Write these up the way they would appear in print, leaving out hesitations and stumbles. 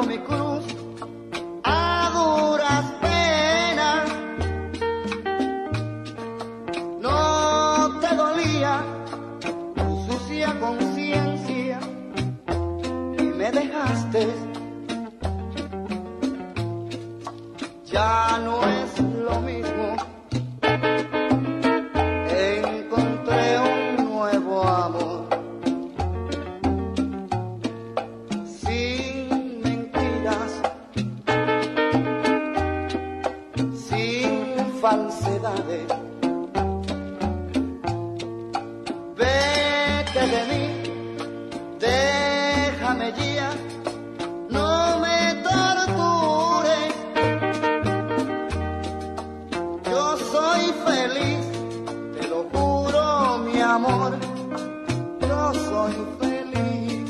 cargando mi cruz a duras penas. No te dolía tu sucia conciencia y me dejaste. Ya no es lo mismo. Encontré un nuevo amor. Sin mentiras, sin falsedades. Vete de mí, déjame ya, no me tortures. Yo soy feliz, te lo juro, mi amor, yo soy feliz.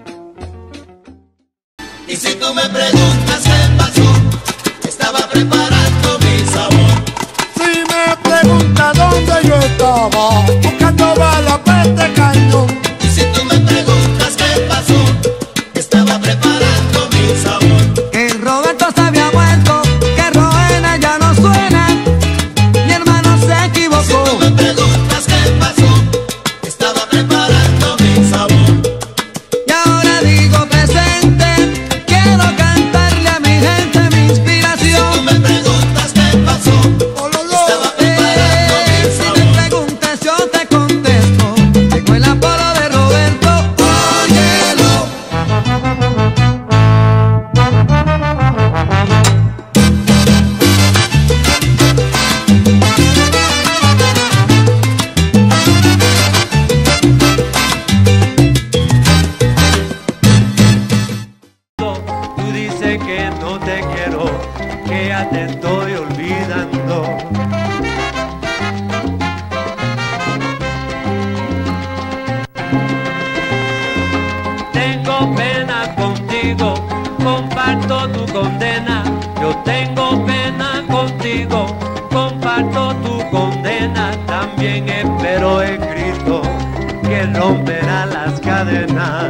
Y si tú me preguntas qué pasó, estaba preparando mi sabor. Si me preguntas dónde yo estaba, buscando balas para este cañón. Y si tú me preguntas qué pasó, estaba preparando mi sabor. Que Roberto se había muerto, que Roena ya no suena, mi hermano se equivocó. Y si tú me preguntas qué pasó, estaba preparando mi sabor. Y ahora digo presente, quiero cantarle a mi gente mi inspiración. Si tú me preguntas qué pasó, estaba preparando mi Si sabor. me preguntas yo te contesto, tengo el apodo de Roberto, óyelo. Tú dices que no te quiero, que ya te estoy olvidando. Tengo pena contigo, comparto tu condena. Yo tengo pena contigo, comparto tu condena. También espero en Cristo que romperá las cadenas.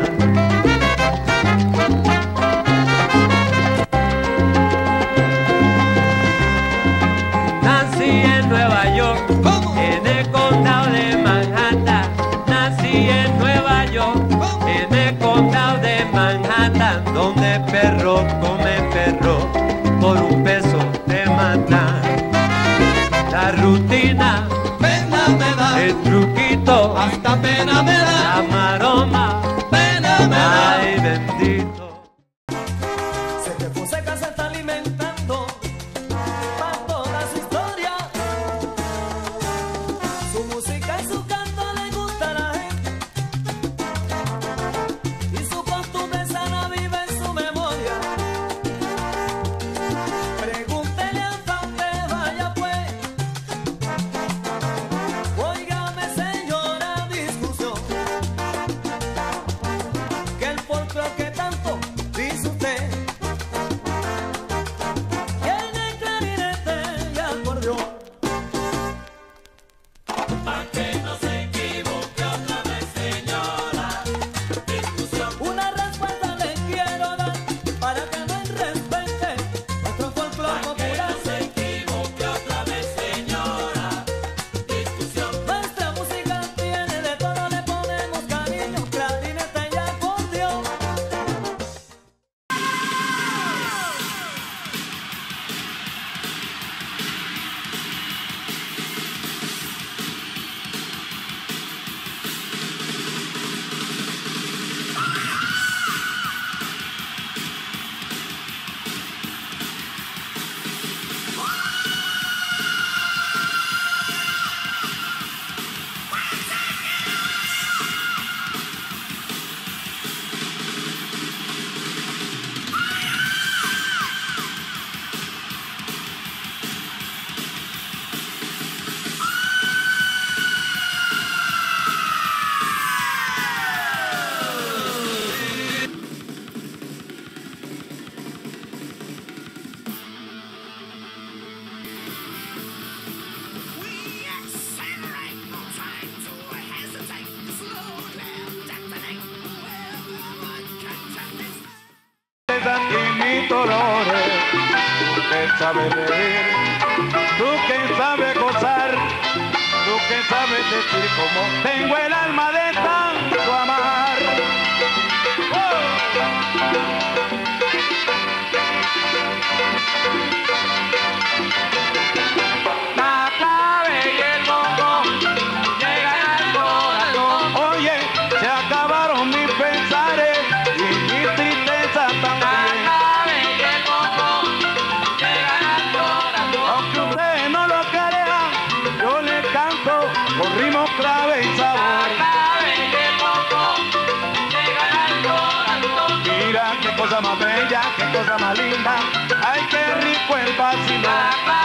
Nací en Nueva York, en el condado de Manhattan. Nací en Nueva York, en el condado de Manhattan, donde perro come perro, por un peso te matan. La rutina, Pena me da, el truquito, hasta pena me da, la maroma, pena me da. ay bendito. Sergio Fonseca se está alimentando para toda su historia. Su música y su canto le gusta a la gente, y su costumbre sana vive en su memoria. Pregúntele hasta donde vaya pues, óigame señora discusión. que sabes reír, tú que sabes gozar, tú que sabes decir como tengo el alma de tanto amar. La clave y el bongo llegan al corazón. Oye, se acabaron mis pensares y mis tristezas también. La clave y el bongo llegan al corazón. Aunque ustedes no lo crean, yo le canto con ritmo clave y sabor. La clave y el bongo llegan al corazón. Mira qué cosa más bella, qué cosa más linda. Ay, qué rico el vacilón.